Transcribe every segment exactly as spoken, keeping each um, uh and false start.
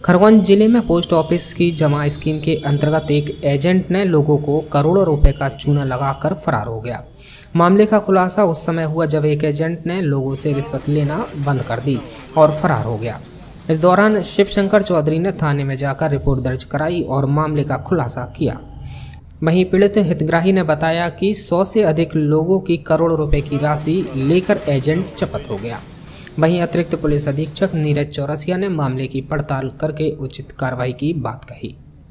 खरगोन जिले में post office की जमा स्कीम के अंतर्गत एक एजेंट ने लोगों को करोड़ों रुपए का चूना लगाकर फरार हो गया। मामले का खुलासा उस समय हुआ जब एक एजेंट ने लोगों से रिश्वत लेना बंद कर दी और फरार हो गया। इस दौरान शिवशंकर चौधरी ने थाने में जाकर रिपोर्ट दर्ज कराई और मामले का खुलासा किया। वहीं पीड़ित हितग्राही ने बताया कि सौ से अधिक लोगों की करोड़ रुपए की राशि लेकर एजेंट चपत हो गया। वहीं अतिरिक्त पुलिस अधीक्षक नीरज चौरसिया ने मामले की पड़ताल करके उचित कार्रवाई की बात कही।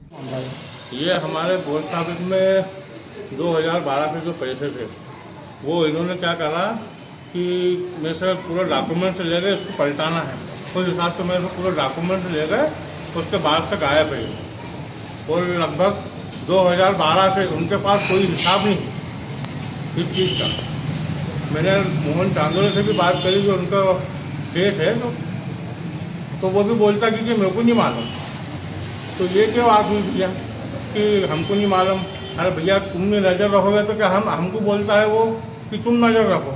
ये हमारे पोस्ट ऑफिस में दो हज़ार बारह के जो पैसे थे वो इन्होंने क्या करा कि मेरे से पूरा डॉक्यूमेंट ले गए, उसको पलटाना है उस हिसाब से मेरे से पूरा डॉक्यूमेंट ले गए, उसके बाद से गायब है। और लगभग दो हज़ार बारह से उनके पास कोई हिसाब नहीं इस चीज़ का। मैंने मोहन चांदोले से भी बात करी, जो उनका सेठ है तो, तो वो भी बोलता कि, कि मेरे को नहीं मालूम। तो ये क्यों आप भैया कि हमको नहीं मालूम? अरे भैया तुमने नज़र रखोगे तो क्या हम हमको बोलता है वो कि तुम नज़र रखो।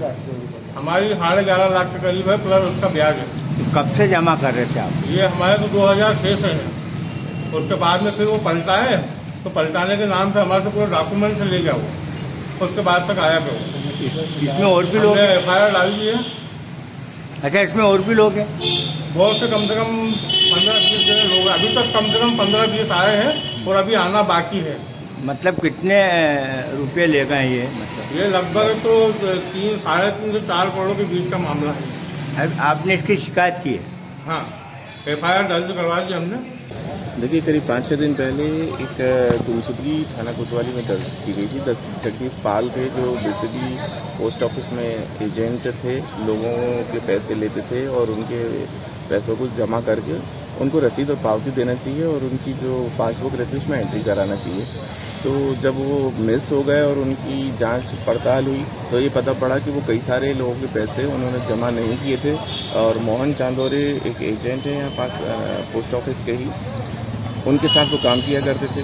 हमारी साढ़े ग्यारह लाख के करीब है, प्लस उसका ब्याज है। कब से जमा कर रहे थे आप? ये हमारे तो दो हज़ार छह से है। उसके बाद में फिर वो पलटाए, तो पलटाने के नाम से हमारे से पूरा डॉक्यूमेंट से ले गया वो, उसके बाद तक आया पे वो। इसमें और भी लोग एफ आई आर डाल दी है। अच्छा, इसमें और भी लोग हैं? बहुत से कम से कम पंद्रह बीस लोग अभी तक कम से कम पंद्रह बीस आए हैं और अभी आना बाकी है। मतलब कितने रुपए ले गए ये? मतलब ये लगभग तो तीन साढ़े तीन से चार करोड़ के बीच का मामला है। अब आपने इसकी शिकायत की है? हाँ, एफ आई आर दर्ज करवा दी हमने। देखिए, करीब पाँच छः दिन पहले एक दूसरी थाना कोतवाली में दर्ज की गई थी। जगदीश पाल थे, जो बेसिकली पोस्ट ऑफिस में एजेंट थे, लोगों के पैसे लेते थे और उनके पैसों को जमा करके उनको रसीद और पावती देना चाहिए और उनकी जो पासबुक रहती है उसमें एंट्री कराना चाहिए। तो जब वो मिस हो गए और उनकी जांच पड़ताल हुई तो ये पता पड़ा कि वो कई सारे लोगों के पैसे उन्होंने जमा नहीं किए थे। और मोहन चांदोरे एक एजेंट हैं यहाँ पास पोस्ट ऑफिस के ही, उनके साथ वो काम किया करते थे।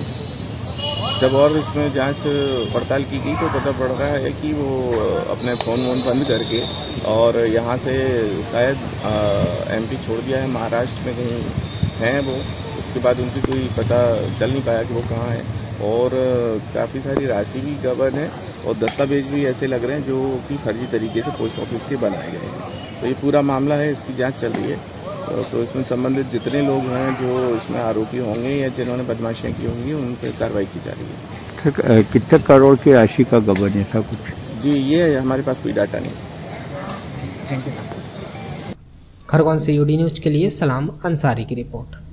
जब और इसमें जांच पड़ताल की गई तो पता पड़ रहा है कि वो अपने फ़ोन वोन बंद करके और यहाँ से शायद एमपी छोड़ दिया है, महाराष्ट्र में कहीं हैं वो। उसके बाद उनकी कोई पता चल नहीं पाया कि वो कहाँ है। और काफ़ी सारी राशि भी गबन है और दस्तावेज भी ऐसे लग रहे हैं जो कि फर्जी तरीके से पोस्ट ऑफिस के बनाए गए हैं। तो ये पूरा मामला है, इसकी जाँच चल रही है। तो इसमें संबंधित जितने लोग हैं जो इसमें आरोपी होंगे या जिन्होंने बदमाशियाँ की होंगी उन पर कार्रवाई की जा रही है। कितने करोड़ की राशि का गबन है सब कुछ? जी, ये हमारे पास कोई डाटा नहीं। खरगोन से यूडी न्यूज के लिए सलाम अंसारी की रिपोर्ट।